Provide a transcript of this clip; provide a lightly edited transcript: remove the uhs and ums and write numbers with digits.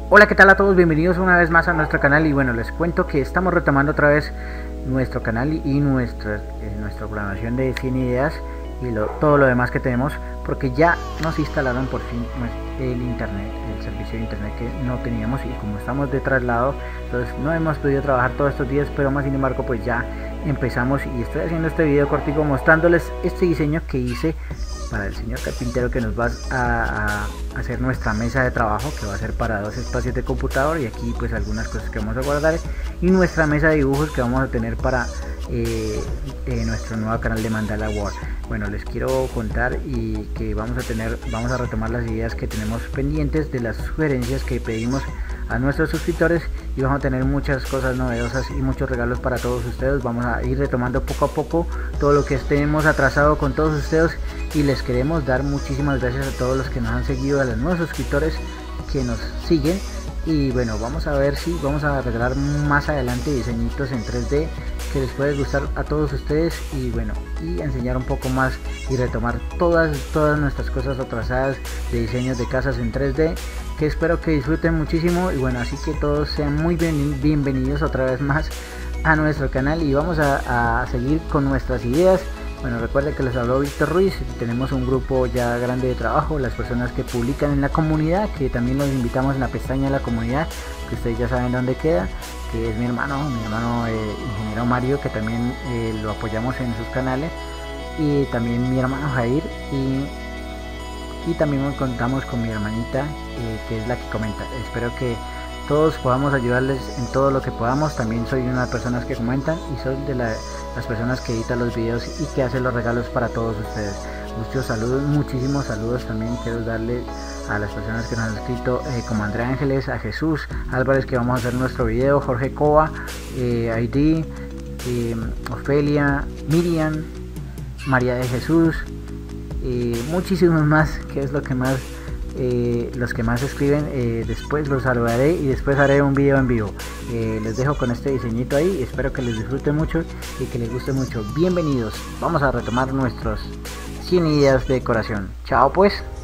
Hola, ¿qué tal a todos? Bienvenidos una vez más a nuestro canal. Y bueno, les cuento que estamos retomando otra vez nuestro canal y nuestra programación de 100 ideas y todo lo demás que tenemos, porque ya nos instalaron por fin el internet, el servicio de internet que no teníamos, y como estamos de traslado, entonces no hemos podido trabajar todos estos días, pero más sin embargo pues ya empezamos y estoy haciendo este video cortico mostrándoles este diseño que hice para el señor carpintero, que nos va a hacer nuestra mesa de trabajo, que va a ser para 2 espacios de computador, y aquí pues algunas cosas que vamos a guardar, y nuestra mesa de dibujos que vamos a tener para nuestro nuevo canal de Mandala World. Bueno, les quiero contar y que vamos a retomar las ideas que tenemos pendientes de las sugerencias que pedimos a nuestros suscriptores, y vamos a tener muchas cosas novedosas y muchos regalos para todos ustedes. Vamos a ir retomando poco a poco todo lo que tenemos atrasado con todos ustedes, y les queremos dar muchísimas gracias a todos los que nos han seguido, a los nuevos suscriptores que nos siguen. Y bueno, vamos a ver si vamos a regalar más adelante diseñitos en 3D que les puede gustar a todos ustedes, y bueno, y enseñar un poco más y retomar todas nuestras cosas atrasadas de diseños de casas en 3D, que espero que disfruten muchísimo. Y bueno, así que todos sean muy bienvenidos otra vez más a nuestro canal, y vamos a seguir con nuestras ideas. Bueno, recuerden que les habló Víctor Ruiz. Tenemos un grupo ya grande de trabajo, las personas que publican en la comunidad, que también los invitamos en la pestaña de la comunidad, que ustedes ya saben dónde queda, que es mi hermano ingeniero Mario, que también lo apoyamos en sus canales, y también mi hermano Jair, y también contamos con mi hermanita, que es la que comenta. Espero que todos podamos ayudarles en todo lo que podamos. También soy una de las personas que comentan, y soy de las personas que editan los videos y que hacen los regalos para todos ustedes. Muchos saludos, muchísimos saludos. También quiero darle a las personas que nos han escrito, como Andrea Ángeles, a Jesús Álvarez, que vamos a hacer nuestro video, Jorge Cova, ID, Ofelia, Miriam, María de Jesús, muchísimos más, que es lo que más los que más escriben. Después los saludaré y después haré un video en vivo. Les dejo con este diseñito ahí, espero que les disfruten mucho y que les guste mucho. Bienvenidos, vamos a retomar nuestros 100 ideas de decoración. Chao pues.